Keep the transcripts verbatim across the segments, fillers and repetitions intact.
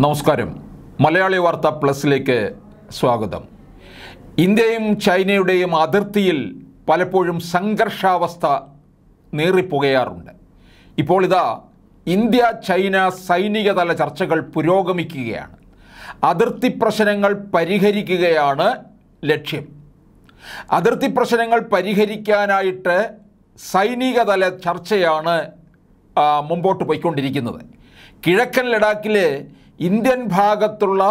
നമസ്കാരം. മലയാളി വാർത്ത പ്ലസിലേക്ക് സ്വാഗതം. ഇന്ത്യയും ചൈനയുടെയും അതിർത്തിയിൽ പലപ്പോഴും സംഘർഷാവസ്ഥ നേറിപ്പുകയാറുണ്ട്. ഇപ്പോൾ ഇതാ ഇന്ത്യ ചൈന സൈനികതല ചർച്ചകൾ പുരോഗമിക്കുകയാണ്. അതിർത്തി പ്രശ്നങ്ങൾ പരിഹരിക്കുകയാണ് ലക്ഷ്യം. അതിർത്തി പ്രശ്നങ്ങൾ പരിഹരിക്കാനായിട്ട് സൈനികതല ചർച്ചയാണ് മുമ്പോട്ട് പോയിക്കൊണ്ടിരിക്കുന്നത്. കിഴക്കൻ ലഡാക്കിലെ ഇന്ത്യൻ ഭാഗത്തുള്ള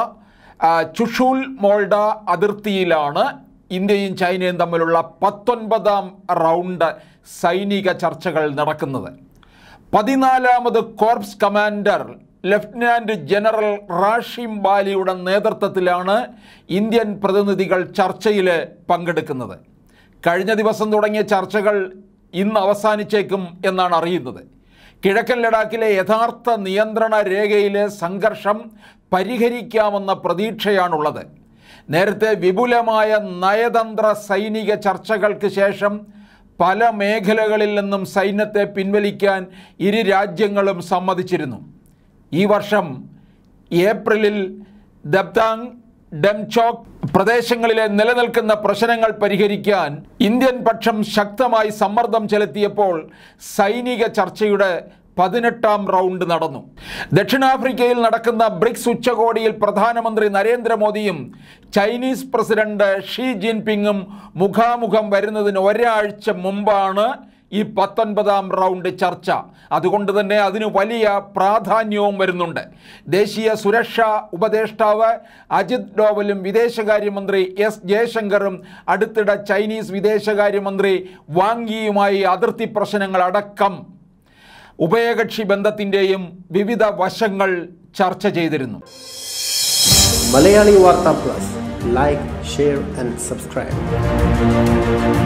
ചുഷൂൽ മോൾഡ അതിർത്തിയിലാണ് ഇന്ത്യയും ചൈനയും തമ്മിലുള്ള പത്തൊൻപതാം റൗണ്ട് സൈനിക ചർച്ചകൾ നടക്കുന്നത്. പതിനാലാമത് corps commander lieutenant general Rashim ബാലിയുടെ നേതൃത്വത്തിലാണ് ഇന്ത്യൻ പ്രതിനിധികൾ ചർച്ചയിൽ പങ്കെടുക്കുന്നത്. കഴിഞ്ഞ ദിവസം തുടങ്ങിയ ചർച്ചകൾ ഇന്ന് അവസാനിച്ചേക്കും എന്നാണ് അറിയുന്നത്. കിഴക്കൻ ലഡാക്കിലെ യഥാർത്ഥ നിയന്ത്രണ രേഖയിലെ സംഘർഷം പരിഹരിക്കാമെന്ന പ്രതീക്ഷയാണുള്ളത്. നേരത്തെ വിപുലമായ നയതന്ത്ര സൈനിക ചർച്ചകൾക്ക് ശേഷം പല മേഖലകളിൽ നിന്നും സൈന്യത്തെ പിൻവലിക്കാൻ ഇരു രാജ്യങ്ങളും സമ്മതിച്ചിരുന്നു. ഈ വർഷം ഏപ്രിലിൽ ദബ്താങ്, ഡെംചോക് പ്രദേശങ്ങളിലെ നിലനിൽക്കുന്ന പ്രശ്നങ്ങൾ പരിഹരിക്കാൻ ഇന്ത്യൻ പക്ഷം ശക്തമായി സമ്മർദ്ദം ചെലുത്തിയപ്പോൾ സൈനിക ചർച്ചയുടെ പതിനെട്ടാം റൗണ്ട് നടന്നു. ദക്ഷിണാഫ്രിക്കയിൽ നടക്കുന്ന ബ്രിക്സ് ഉച്ചകോടിയിൽ പ്രധാനമന്ത്രി നരേന്ദ്രമോദിയും ചൈനീസ് പ്രസിഡന്റ് ഷീ ജിൻപിങ്ങും മുഖാമുഖം വരുന്നതിന് ഒരാഴ്ച മുമ്പാണ് ഈ പത്തൊൻപതാം റൗണ്ട് ചർച്ച. അതുകൊണ്ട് തന്നെ അതിന് വലിയ പ്രാധാന്യവും വരുന്നുണ്ട്. ദേശീയ സുരക്ഷാ ഉപദേഷ്ടാവ് അജിത് ഡോവലും വിദേശകാര്യമന്ത്രി എസ് ജയശങ്കറും അടുത്തിടെ ചൈനീസ് വിദേശകാര്യമന്ത്രി വാങ് യിയുമായി അതിർത്തി പ്രശ്നങ്ങളടക്കം ഉഭയകക്ഷി ബന്ധത്തിൻ്റെയും വിവിധ വശങ്ങൾ ചർച്ച ചെയ്തിരുന്നു. Malayali Vartha plus, like, share and subscribe.